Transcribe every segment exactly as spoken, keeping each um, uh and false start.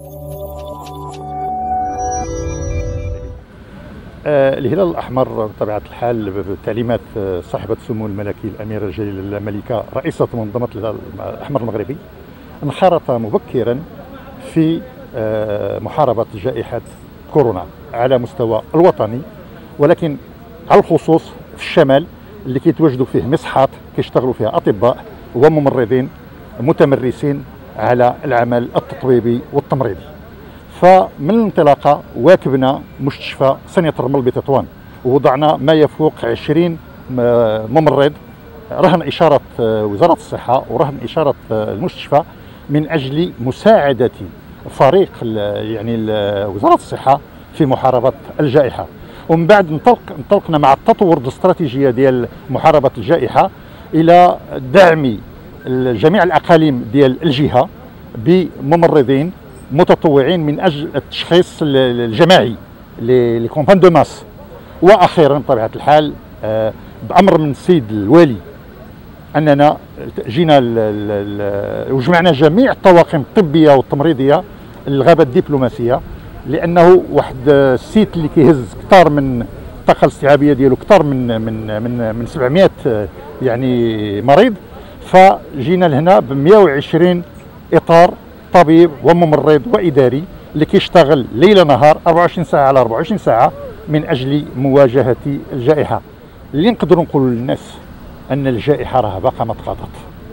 آه الهلال الأحمر بطبيعة الحال بتعليمات صاحبة السمو الملكي الأميرة الجليلة الملكة رئيسة منظمة الهلال الأحمر المغربي انخرط مبكرا في آه محاربة جائحة كورونا على مستوى الوطني، ولكن على الخصوص في الشمال اللي كيتواجدوا فيه مصحات كيشتغلوا فيها أطباء وممرضين متمرسين على العمل التطبيبي والتمريضي. فمن الانطلاقه واكبنا مستشفى صنية الرمل بتطوان ووضعنا ما يفوق عشرين ممرض رهن اشاره وزاره الصحه ورهن اشاره المستشفى من اجل مساعده فريق يعني وزاره الصحه في محاربه الجائحه. ومن بعد انطلق انطلقنا مع التطور الاستراتيجيه ديال محاربه الجائحه الى دعم جميع الاقاليم ديال الجهه بممرضين متطوعين من اجل التشخيص الجماعي لي كومبان دو ماس. واخيرا بطبيعه الحال بامر من السيد الوالي اننا جينا وجمعنا جميع الطواقم الطبيه والتمريضيه للغابه الدبلوماسيه، لانه واحد السيت اللي كيهز كثار من الطاقه الاستيعابيه ديالو كثار من من من من سبعمائة يعني مريض، فجينا لهنا ب مائة وعشرين اطار طبيب وممرض واداري اللي كيشتغل ليل نهار أربعة وعشرين ساعه على أربعة وعشرين ساعه من اجل مواجهه الجائحه. اللي نقدروا نقولوا للناس ان الجائحه راه باقا ما تقاضت،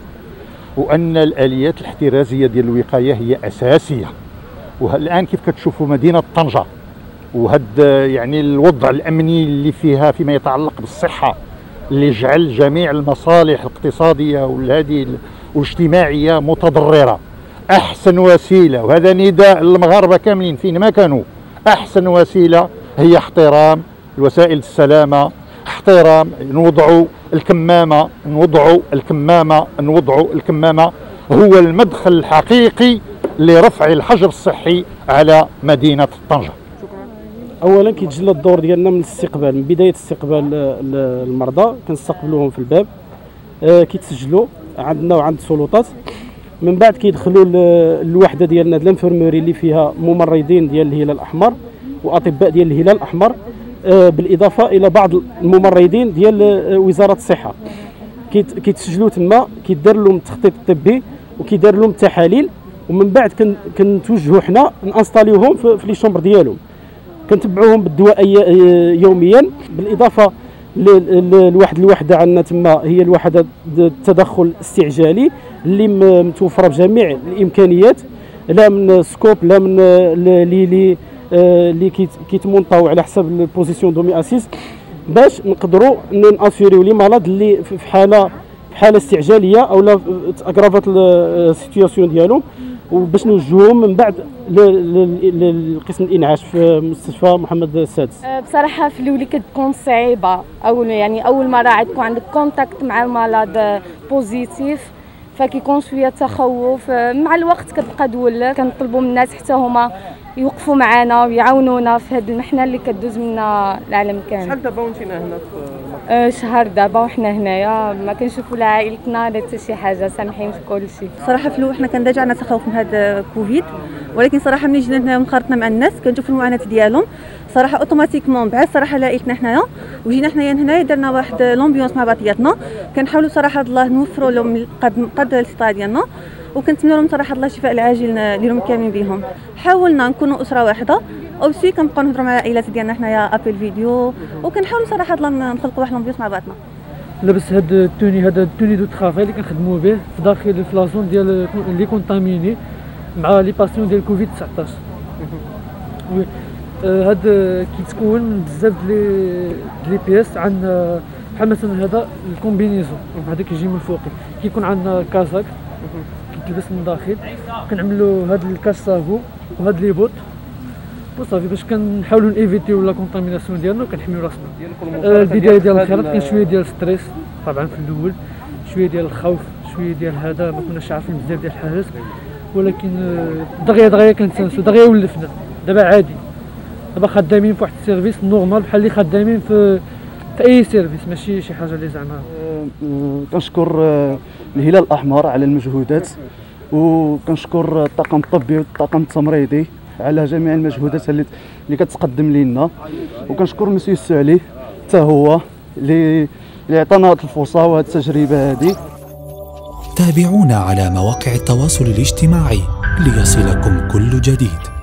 وان الاليات الاحترازيه ديال الوقايه هي اساسيه. والان كيف كتشوفوا مدينه طنجه وهذا يعني الوضع الامني اللي فيها فيما يتعلق بالصحه اللي جعل جميع المصالح الاقتصاديه والهذه والاجتماعيه متضرره. احسن وسيله، وهذا نداء للمغاربه كاملين فين ما كانوا، احسن وسيله هي احترام وسائل السلامه، احترام نوضعوا الكمامه نوضعوا الكمامه نوضعوا الكمامه هو المدخل الحقيقي لرفع الحجر الصحي على مدينه طنجه. اولا كيتجلى الدور ديالنا من الاستقبال، من بدايه استقبال المرضى كنستقبلوهم في الباب، كيتسجلوا عندنا وعند السلطات، من بعد كيدخلوا الوحده ديالنا د الانفرموري اللي فيها ممرضين ديال الهلال الاحمر واطباء ديال الهلال الاحمر، بالاضافه الى بعض الممرضين ديال وزاره الصحه. كيتسجلوا تما، كيدار لهم التخطيط الطبي وكيدار لهم التحاليل، ومن بعد كنتوجهوا حنا نانستاليوهم في لي شومبر ديالهم، كنتبعوهم بالدواء يوميا. بالاضافه لواحد الوحده عندنا تما هي الوحده التدخل الاستعجالي اللي متوفره بجميع الامكانيات، لا من سكوب لا من لي لي اللي كيتمونطاو على حسب البوزيسيون دومي اسيس، باش نقدروا ناسيوريو لي مالاد اللي في حاله في حاله استعجاليه او لا اغرافات السيتوياسيون ديالهم، وباش نوجهوهم من بعد لقسم الانعاش في مستشفى محمد السادس. بصراحه في الاول كتكون صعيبه، اول يعني اول مره عاد يكون عندك كونتاكت مع مالاد بوزيتيف فكيكون شويه تخوف. مع الوقت كتبقى تولف. كنطلبوا من الناس حتى هما يوقفوا معنا ويعاونونا في هذه المحنه اللي كدوز منا العالم كامل. شحال دابا وانتينا هنا في أه شهر دابا وحنا هنايا، ما كنشوفوا لا عائلتنا لا حتى شي حاجه، سامحين في كل شيء. صراحه في الاول حنا كان ديجا عندنا تخوف من هذا كوفيد، ولكن صراحه ملي جينا هنا وانخرطنا مع الناس كنشوفوا المعاناه ديالهم صراحه اوتوماتيكمون بعد صراحه لقيتنا حنايا وجينا حنايا هنايا درنا واحد لومبيونس مع بعضياتنا، كنحاولوا صراحه الله نوفروا لهم قد قد الاستطاعه ديالنا، وكنتمنى لهم صراحه الله الشفاء العاجل لهم كاملين بهم. حاولنا نكونوا اسره واحده، اوسي كنبقاو نهضروا مع العائلات ديالنا حنايا ابل فيديو، وكنحاولوا صراحه الله نخلقوا واحد لومبيونس مع بعضنا. لابس هاد التوني هذا التوني دو ترافاي اللي كنخدموا به في داخل في لازون ديال لي كونتاميني مع لي باسيون ديال كوفيد تسعطاش. وي هاد كيتكون من بزاف ديال لي بياس. عندنا بحال مثلا هذا الكومبينيزون، هذا كيجي من الفوق، كيكون عندنا كازاك كيتلبس من الداخل، كنعملوا هاد الكاسافو وهاد لي بوت وصافي باش كنحاولوا نيفيتيو لا كونتاميناسيون ديالنا وكنحميو راسنا. البدايه ديال الخيرات كاين شويه ديال ستريس طبعا في الاول، شويه ديال الخوف، شويه ديال هذا ما كناش عارفين بزاف ديال الحاجات، ولكن دغيا دغيا كنتسانسو، دغيا ولفنا، دابا عادي، دابا خدامين في واحد السيرفيس نورمال بحال اللي خدامين في في اي سيرفيس، ماشي شي حاجه اللي زعما. كنشكر الهلال الاحمر على المجهودات وكنشكر الطاقم الطبي والطاقم التمريضي على جميع المجهودات اللي اللي كتقدم لنا، وكنشكر مسيو السعلي حتى هو اللي اللي عطانا هذه الفرصه وهذه التجربه هذه. تابعونا على مواقع التواصل الاجتماعي ليصلكم كل جديد.